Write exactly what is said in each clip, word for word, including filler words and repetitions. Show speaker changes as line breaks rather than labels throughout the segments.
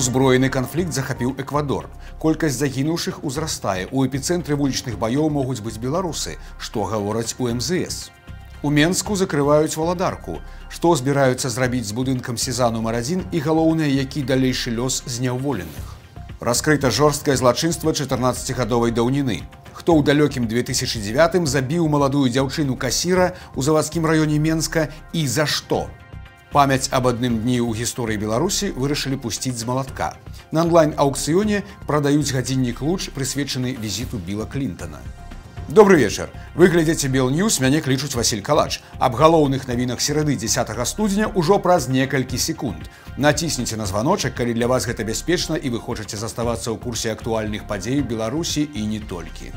Узброены канфлікт захапіў Эквадор. Колькасць загінуўшых узрастае. У эпіцэнтры вулічных баёў могуць быць беларусы, што гавораць у эм зэ эс. У Менску закрываюць валадарку. Што збіраюцца зрабіць з будынкам СІЗА нумар адзін і, галоўнае, які далейшы лёс зняўволеных. Раскрыта жорсткае злачынства чатырнаццацігадовай даўніны. Хто ў далёкім две тысячы дзевятым забіў маладую дзяўчыну касіра ў завадскім раёне Менска і за што? Памяць аб адным дні ў гісторыі Беларусі вырашылі пусціць з малатка. На онлайн-аукцыёне прадаюць гадзіннік «Луч», прысвечаны візіту Біла Клінтана. Добры вечар. Вы глядзіце Белньюз, мяне клічуць Васіль Калач. Аб галоўных навінах серады дзесятага студзеня ўжо праз некалькі секунд. Націсніце на званочак, калі для вас гэта бяспечна і вы хочаце заставацца ў курсе актуальных падзей Беларусі і не толькі.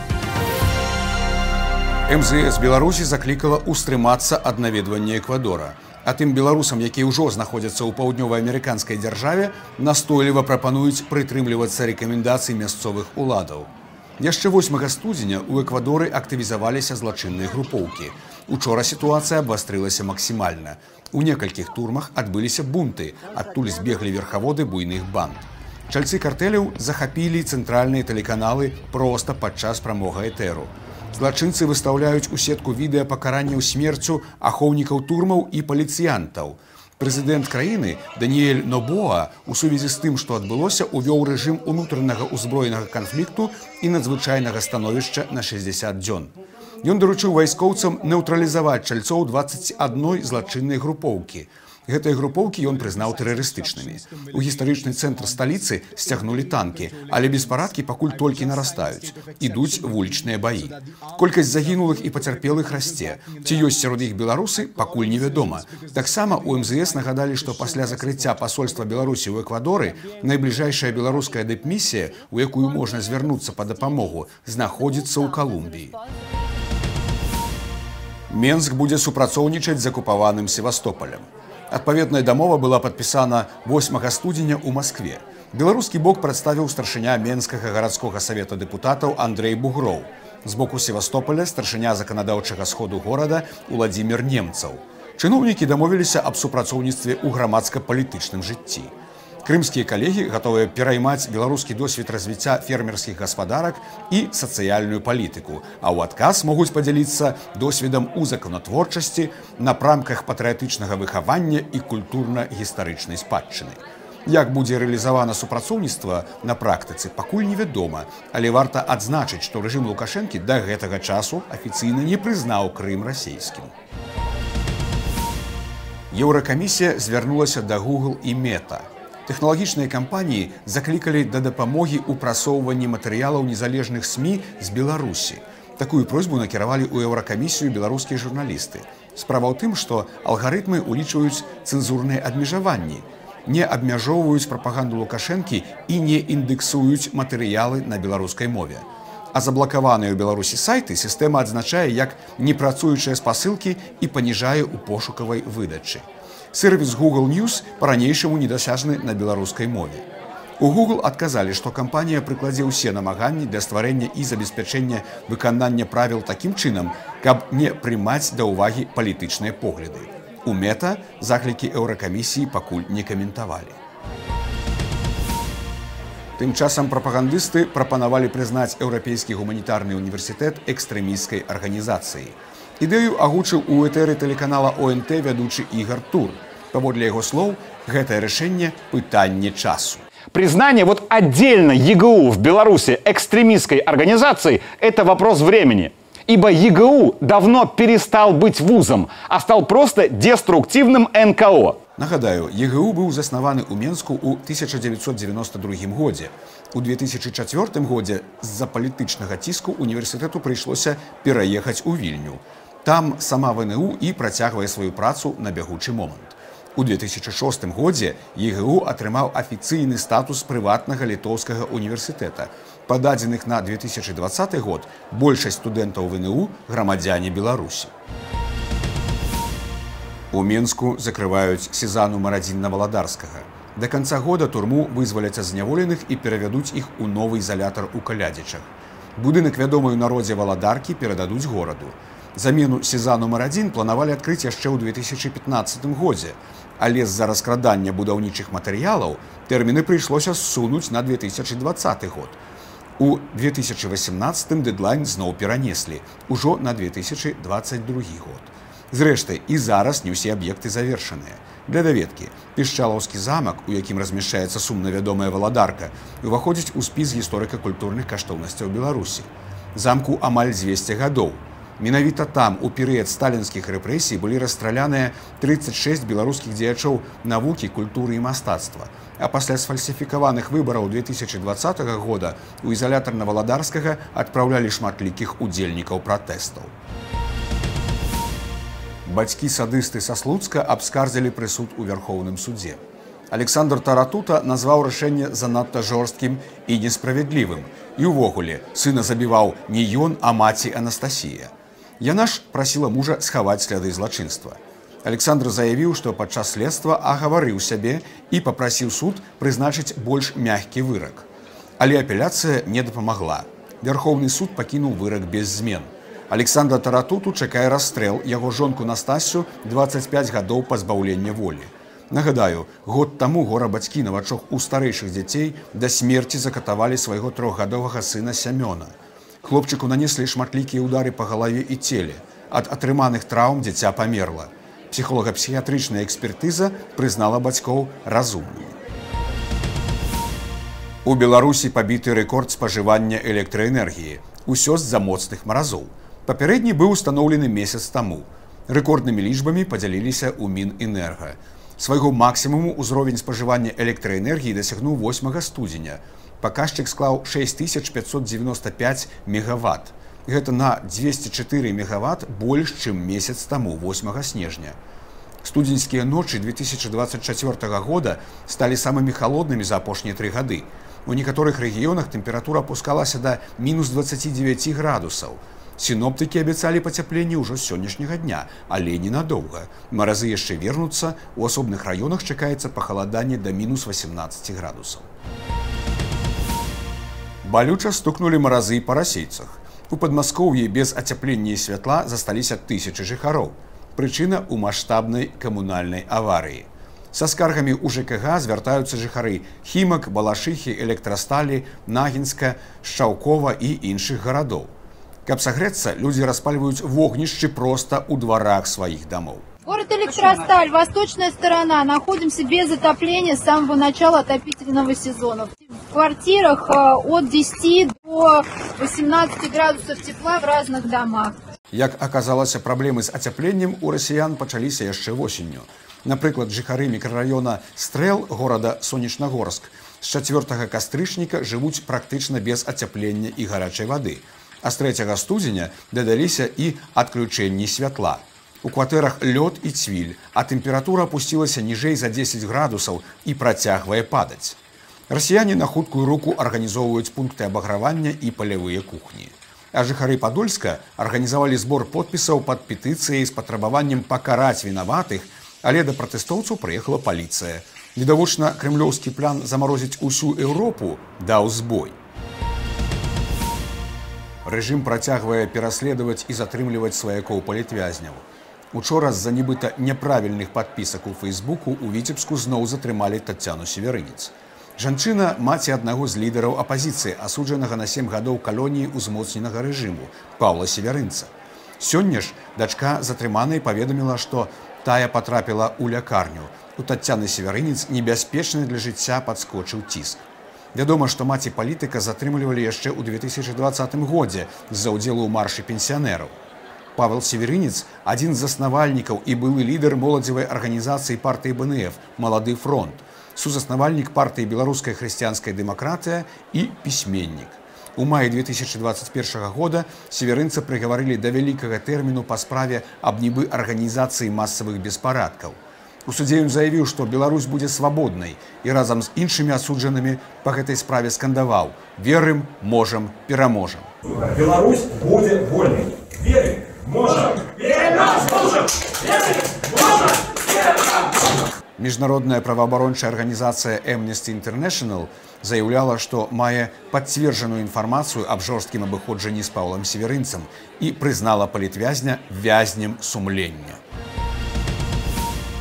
эм зэ эс Беларусі заклікала ўстрымацца ад наведвання Эквадора. А тым беларусам, якія ўжо знаходзяцца ў паўднёва-амерыканскай дзяржаве, настойліва прапануюць прытрымлівацца рэкамендацый мясцовых уладаў. Яшчэ восьмага студзеня ў Эквадоры актывізаваліся злачынныя групоўкі. Учора сітуацыя абвастрылася максімальна. У некалькіх турмах адбыліся бунты, адтуль збеглі верхаводы буйных банд. Чальцы картэляў захапілі цэнтральныя тэлеканалы проста падчас прамога этэру. Злачынцы выстаўляюць у сетку відэа пакаранняў смерцю ахоўнікаў турмаў і паліцыянтаў. Прэзідэнт краіны Даніэль Нобоа у сувязі з тым, што адбылося, увёў рэжым унутранага ўзброенага канфлікту і надзвычайнага становішча на шэсцьдзесят дзён. Ён даручыў вайскоўцам нейтралізаваць чальцоў дваццаць адной злачыннай групоўкі. Гэтыя групоўкі ён прызнаў тэрарыстычнымі. У гістарычны цэнтр сталіцы сцягнулі танкі, але беспарадкі пакуль толькі нарастаюць. Ідуць вулічныя баі. Колькасць загінулых і пацярпелых расце. Ці ёсць сярод іх беларусы, пакуль невядома. Таксама у эм зэ эс нагадалі, што пасля закрыцця пасольства Беларусі ў Эквадоры найбліжэйшая беларуская дыпмісія, у якую можна звярнуцца па дапамогу, знаходзіцца ў Калумбіі. Менск будзе супрацоўнічаць з акупаваным Севастополем. Адпаведная дамова была падпісана восьмага студзеня ў Маскве. Беларускі бок прадставіў старшыня Менскага гарадскога савета дэпутатаў Андрэй Бугроў. З боку Севастополя старшыня заканадаўчага сходу горада Уладзімір Немцаў. Чыноўнікі дамовіліся аб супрацоўніцтве ў грамадска-палітычным жыцці. Крымскія калегі гатовыя пераймаць беларускі досвед развіцця фермерскіх гаспадарак і сацыяльную палітыку, а ў адказ могуць падзяліцца досведам у законатворчасці, напрамках патрыятычнага выхавання і культурна-гістарычнай спадчыны. Як будзе рэалізавана супрацоўніцтва на практыцы, пакуль невядома, але варта адзначыць, што рэжым Лукашэнкі да гэтага часу афіцыйна не прызнаў Крым расійскім. Еўракамісія звярнулася да Google і Meta. Тэхналагічныя кампаніі заклікалі да дапамогі ў прасоўванні матэрыялаў незалежных СМІ з Беларусі. Такую просьбу накіравалі ў Еўракамісію беларускія журналісты. Справа ў тым, што алгарытмы ўлічваюць цэнзурныя абмежаванні, не абмяжоўваюць прапаганду Лукашэнкі і не індексуюць матэрыялы на беларускай мове. А заблакаваныя ў Беларусі сайты сістэма адзначае як непрацуючыя спасылкі і паніжае ў пошукавай выдачы. Сервіс Google News па-ранейшаму недасяжны на беларускай мове. У Google адказалі, што кампанія прыкладзе ўсе намаганні для стварэння і забеспячэння выканання правіл такім чынам, каб не прымаць да ўвагі палітычныя погляды. У Meta заклікі Еўракамісіі пакуль не каментавалі. Тым часам прапагандысты прапанавалі прызнаць Еўрапейскі гуманітарны універсітэт экстрэмісцкай арганізацыяй. Ідэю агучыў у этэры тэлеканала О Н Т вядучы Ігар Тур. Паводле яго слоў, гэтае рашэнне – пытанне часу.
Признание вот отдельно ЕГУ в Беларуси экстремистской организацией – это вопрос времени. Ибо ЕГУ давно перестал быть вузом, а стал просто деструктивным Н К О.
Нагадаю, ЕГУ быў заснаваны ў Менску ў тысяча дзевяцьсот дзевяноста другім годзе. У две тысячы чацвёртым годзе з-за палітычнага ціску універсітэту прыйшлося пераехаць у Вільню. Там сама В Н У і працягвае сваю працу на бягучы момант. У две тысячы шостым годзе ЕГУ атрымаў афіцыйны статус прыватнага літоўскага універсітэта. Па дадзеных на две тысячы дваццаты год большасць студэнтаў В Н У грамадзяне Беларусі. У Менску закрываюць СІЗА нумар адзін на Валадарскага. Да канца года турму вызваляць ад зняволеных і перавядуць іх у новы изолятор у Калядзічах. Будынак вядомай у народзе Валадаркі перададуць гораду. Замену СІЗА нумар адзін планавалі адкрыць яшчэ ў две тысячы пятнаццатым годзе. Але з-за раскрадання будаўнічых матэрыялаў тэрміны прыйшлося ссунуць на две тысячи двадцаты год. У две тысячи восемнадцатым дэдлайн зноў перанеслі, ужо на две тысячи двадцать другі год. Зрэшты, і зараз не ўсе аб'екты завершаныя. Для даведкі, Пішчалаўскі замак, у якім размяшчаецца сумна вядомая валадарка, уваходзіць у спіс гісторыка-культурных каштоўнасцяў Беларусі. Замку амаль дзвесце гадоў. Менавіта там у перыяд сталінскіх рэпрэсій былі расстраляныя тридцать шесть беларускіх дзеячоў навукі, культуры і мастацтва. А пасля сфальсіфікаваных выбараў две тысячи двадцатага года у ізалятар Наваладарскага адпраўлялі шматлікіх удзельнікаў пратэстаў. Бацькі-садысты са Слуцка абскардзілі прысуд у Вярхоўным судзе. Александр Таратута назваў рашэнне занадта жорсткім і несправядлівым. І ўвогуле, сына забіваў не ён, а маці Анастасія. Яна ж прасіла мужа схаваць сляды злачынства. Александр заявіў, што падчас следства агаварыў сябе і папрасіў суд прызначыць больш мяккі вырак. Але апеляцыя не дапамагла. Вярхоўны суд пакінуў вырак без змен. Александра Таратуту чакае расстрэл, яго жонку Настасю двадцать пять гадоў пазбаўлення волі. Нагадаю, год таму гора-бацькі навачок у старэйшых дзяцей да смерці закатавалі свайго трохгадовага сына Сямёна. Хлопчыку нанеслі шматлікія ўдары па галаве і целе. Ад атрыманых траўм дзіця памерла. Псіхолага-псіхіятрычная экспертыза прызнала бацькоў разумнымі. У Беларусі пабіты рэкорд спажывання электраэнергіі. Усё з-за моцных маразоў. Папярэдні быў устаноўлены месяц таму. Рэкорднымі лічбамі падзяліліся ў Мінэнерга. Свайго максімуму ўзровень спажывання электраэнергіі дасягнуў восьмага студзеня. Паказчык склаў шесть тысяч пятьсот девяносто пять мегаватт. Гэта на двести четыре мегаватт больш, чым месяц таму, восьмага снежня. Студзеньскія ночы две тысячи двадцать чацвёртага года сталі самымі халоднымі за апошнія тры гады. У некаторых рэгіёнах тэмпература апускалася да мінус двадцати девяти градусаў. Сіноптыкі абяцалі пацяпленне ўжо з сённяшняга дня, але ненадоўга. Маразы яшчэ вернуцца, у асобных раёнах чакаецца пахаладанне да мінус восемнадцати градусаў. Балюча стукнулі маразы і па расейцах. У Падмаскоўі без ацяплення і святла засталіся тысячы жыхароў. Прычына ў маштабнай камунальнай аварыі. Са скаргамі ў ЖКГ звяртаюцца жыхары Хімак, Балашыхі, Электрасталі, Нагінска, Шчаўкова і іншых гарадоў. Каб сагрэцца, людзі распальваюць вогнішчы проста ў дварах сваіх домов.
Город Электросталь, восточная сторона. Находимся без отопления с самого начала отопительного сезона. В квартирах от десяти до восемнадцати градусов тепла в разных домах.
Як аказалася, праблемы з ацяпленнем у расіян пачаліся яшчэ восенню. Напрыклад, жыхары мікрараёна Стрэл горада Сонечнагорск з чацвёртага кастрычніка жывуць практычна без ацяплення і гарачай вады. А з трэцяга студзеня дадаліся і адключэнні святла. У кватэрах лёд і цвіль, а тэмпература апусцілася ніжэй за дзесяць градусаў і працягвае падаць. Расіяне на хуткую руку арганізоўваюць пункты абагравання і палявыя кухні. А жыхары Падольска арганізавалі збор подпісаў пад петыцыяй з патрабаваннем пакараць вінаватых, але да пратэстоўцаў прыехала паліцыя. Відавочна, крэмлёўскі план замарозіць усю Еўропу даў збой. Рэжым працягвае пераследаваць і затрымліваць сваякоў палітвязняў. Учора з-за нібыта няправільных падпісак у Фейсбуку у Віцебску зноў затрымалі Таццяну Северынец. Жанчына – маці аднаго з лідараў апазіцыі, асуджанага на сем гадоў калоніі ўзмоцненага рэжыму Паўла Северынца. Сёння ж дачка затрыманай паведаміла, што тая патрапіла ў лякарню. У Таццяны Северынец небяспечны для жыцця падскочыў ціск. Вядома, што маці палітыка затрымлівалі яшчэ ў две тысячи двадцатым годзе з-за ўдзелу ў маршы пенсіянераў. Павел Северынец – адзін з заснавальнікаў і былы лідар моладзевай арганізацыі партыі Бэ Эн Эф «Малады фронт», сузаснавальнік партыі «Беларуская хрысціянская дэмакратыя» і пісьменнік. У маі две тысячи двадцать первого года Северынца прыгаварылі да вялікага тэрміну па справе аб нібы арганізацыі масавых беспарадкаў. У судзе ён заявіў, што Беларусь будзе свабоднай і разам з іншымі асуджанымі па гэтай справе скандаваў: «Верым, можам, пераможам».
Беларусь будзе вольнай. Верым, можам, пераможам. Верым, можам, пераможам.
Міжнародная праваабарончая арганізацыя Amnesty International заяўляла, што мае пацверджаную інфармацыю аб жорсткім абыходжанні з Паўлам Северынцам і прызнала палітвязня вязнем сумлення.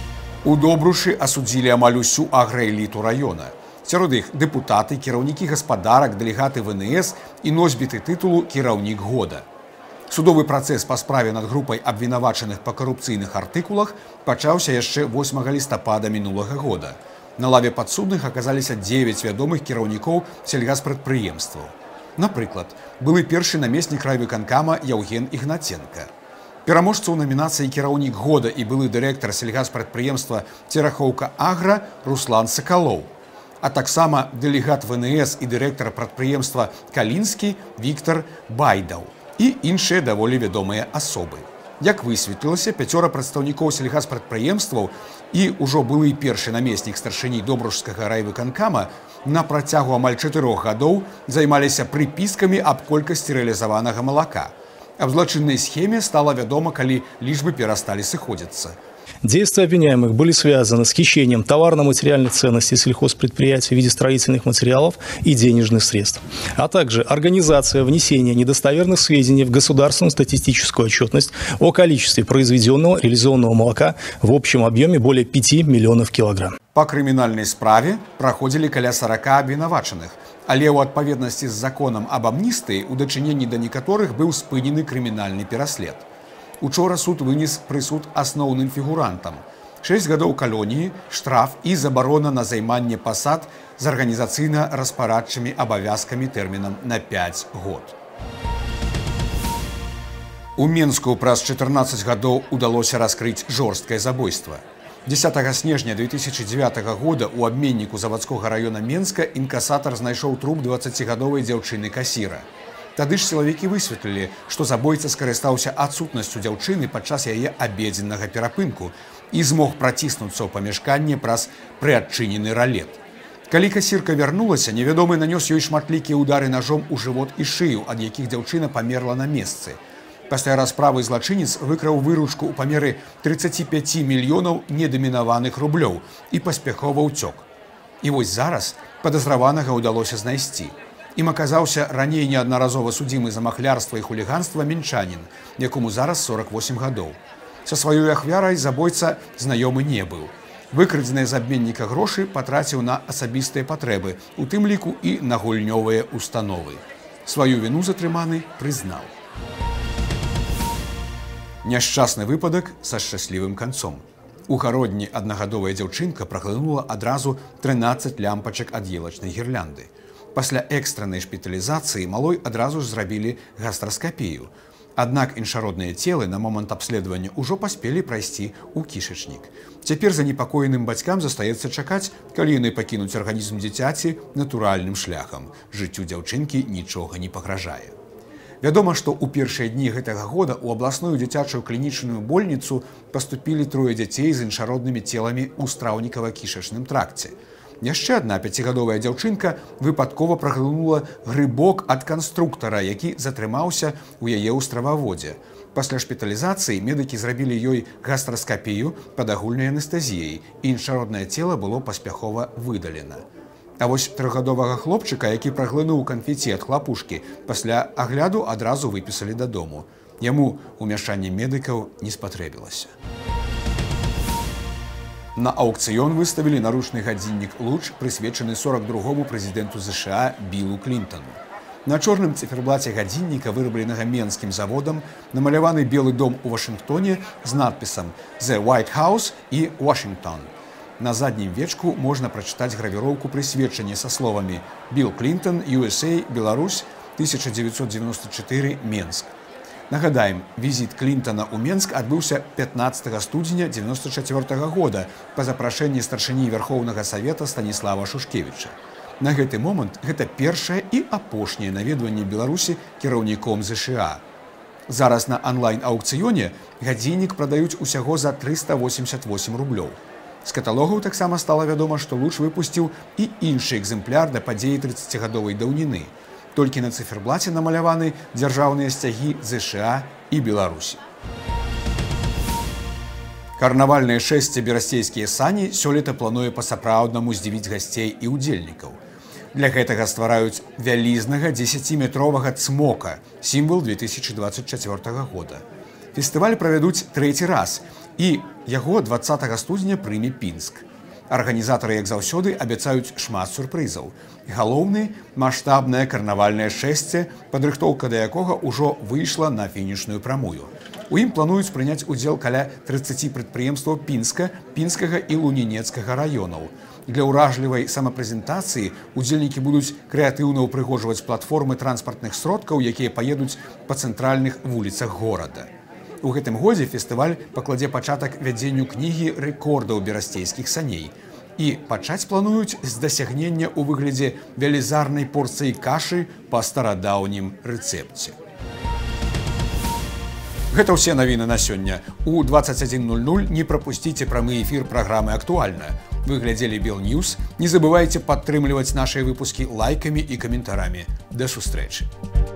У Добрушы асудзілі амаль усю аграэліту раёна. Сярод іх дэпутаты, кіраўнікі гаспадарак, дэлегаты вэ эн эс і носьбіты тытулу «Кіраўнік года». Судовы працэс па справе над групай абвінавачаных па карупцыйных артыкулах пачаўся яшчэ восьмага лістапада мінулага года. На лаве падсудных аказаліся дзевяць вядомых кіраўнікоў сельгаспрадпрыемстваў. Напрыклад, былы першы намеснік райвыканкама Яўген Ігнаценка. Пераможца ў намінацыі «Кіраўнік года» і былы дырэктар сельгаспрадпрыемства «Церахоўка Агра» Руслан Сакалоў, а таксама дэлегат вэ эн эс і дырэктар прадпрыемства «Калінскі» Віктар Байдаў і іншыя даволі вядомыя асобы. Як высветлілася, пяцёра прадстаўнікоў сельгаспрадпрыемстваў і ўжо былы першы намеснік старшыні Добружскага райвыканкама на працягу амаль чатырох гадоў займаліся прыпіскамі аб колькасці рэалізаванага малака. Аб злачыннай схеме стала вядома, калі лічбы перасталі сыходзіцца.
Действия обвиняемых были связаны с хищением товарно-материальных ценностей сельхозпредприятий в виде строительных материалов и денежных средств, а также организация внесения недостоверных сведений в государственную статистическую отчетность о количестве произведенного реализованного молока в общем объеме более пяти миллионов килограмм.
По крымінальнай справе праходзілі каля сорока абвінавачаных, але ў адпаведнасці з законам аб амністыі у дачыненні да некаторых быў спынены крымінальны пераслед. Учора суд вынес прысуд асноўным фігурантам. шэсць гадоў калоніі, штраф і забарона на займанне пасад з арганізацыйна-распарадчымі абавязкамі тэрмінам на пяць год. У Менску праз чатырнаццаць гадоў удалося раскрыць жорсткае забойства. дзесятага снежня две тысячи дзевятага года у абменніку завадскога раёна Менска інкасатар знайшоў труп дваццацігадовай дзяўчыны касіра. Тады ж сілавікі высветлілі, што забойца скарыстаўся адсутнасцю дзяўчыны падчас яе абедзеннага перапынку і змог праціснуцца ў памяшканне праз прыадчынены ралет. Калі касірка вярнулася, невядомы нанёс ёй шматлікія ўдары нажом у жывот і шыю, ад якіх дзяўчына памерла на месцы. Пасля расправы злачынец выкраў выручку ў памеры трыццаці пяці мільёнаў недамінаваных рублёў і паспяхова ўцёк. І вось зараз падазраванага ўдалося знайсці. Ім аказаўся раней неаднаразова судзімы за махлярства і хуліганства мінчанін, якому зараз сорок восемь гадоў. Са сваёй ахвярай забойца знаёмы не быў. Выкрадзеныя з абменніка грошы патраціў на асабістыя патрэбы, у тым ліку і на гульнёвыя установы. Сваю віну затрыманы прызнаў. Няшчасны выпадак са шчаслівым канцом. У гародні аднагадовая дзяўчынка праглынула адразу трынаццаць лямпачак ад елачнай гірлянды. Пасля экстраннай шпіталізацыі малой адразу ж зрабілі гастраскапію. Аднак іншародныя целы на момант абследавання ўжо паспелі прайсці ў кішачнік. Цяпер занепакоеным бацькам застаецца чакаць, калі яны пакінуць арганізм дзіцяці натуральным шляхам. Жыццю дзяўчынкі нічога не пагражае. Вядома, што ў першыя дні гэтага года ў абласную дзіцячую клінічную больніцу паступілі трое дзяцей з іншароднымі целамі ў страўнікава-кішачным тракце. Яшчэ адна пяцігадовая дзяўчынка выпадкова праглынула грыбок ад канструктара, які затрымаўся ў яе ў страваводзе. Пасля шпіталізацыі медыкі зрабілі ёй гастраскапію пад агульнай анестэзіяй, і іншароднае цела было паспяхова выдалена. А вось трохгадовага хлопчыка, які праглынуў канфеці ад хлапушкі, пасля агляду адразу выпісалі дадому. Яму ўмяшанне медыкаў не спатрэбілася. На аукцыён выставілі наручны гадзіннік «Луч», прысвечаны сорок другому прэзідэнту ЗША Биллу Клінтану. На чорным циферблаце гадзінніка, вырабленага менскім заводам, намаляваны Белы дом у Вашынгтоне з надпісам «The White House» і «Washington». На заднім вечку можна прачытаць гравіроўку прысведчання са словамі «Билл Клінтон, ю эс эй, Беларусь, тысяча девятьсот девяносто четыре, Менск». Нагадаем, візіт Клінтана ў Менск адбыўся пятнаццатага студзеня девяносто чацвёртага года па запрашэнні старшыні Верхоўнага Савета Станіслава Шушкевіча. На гэты момант гэта першае і апошняе наведванне Беларусі кіраўніком ЗША. Зараз на онлайн-аукцыёне гадзіннік прадаюць усяго за трыста восемьдесят восемь рублёў. З каталогаў таксама стала вядома, што «Луч» выпусціў і іншы экземпляр да падзеі трыццацігадовай даўніны. Толькі на циферблаце намаляваны дзяржаўныя сцягі ЗША і Беларусі. Карнавальнае шэсце «Берасцейскія сані» сёлета плануе па-сапраўднаму здзівіць гасцей і ўдзельнікаў. Для гэтага ствараюць вялізнага дзесяціметровага цмока, сімвал две тысячи двадцать чацвёртага года. Фестываль правядуць трэці раз, і яго дваццатага студзеня прыме Пінск. Арганізатары, як заўсёды, абяцаюць шмат сюрпрызаў. Галоўны – маштабнае карнавальнае шэсце, падрыхтоўка да якога ўжо выйшла на фінішную прамую. У ім плануюць прыняць удзел каля трыццаці прадпрыемстваў Пінска, Пінскага і Лунінецкага раёнаў. Для ўражлівай самапрэзентацыі удзельнікі будуць крэатыўна ўпрыгожваць платформы транспартных сродкаў, якія паедуць па цэнтральных вуліцах горада. У гэтым годзе фестываль пакладзе пачатак вядзенню кнігі рэкордаў берасцейскіх саней. І пачаць плануюць з дасягнення ў выглядзе велізарнай порцыі кашы па старадаўнім рэцэпце. Гэта ўсе навіны на сёння. У дваццаць адзін нуль нуль не прапусціце прамы эфір праграмы «Актуальна». Вы глядзелі Белньюз. Не забывайце падтрымліваць нашыя выпускі лайкамі і каментарамі. Да сустрэчы.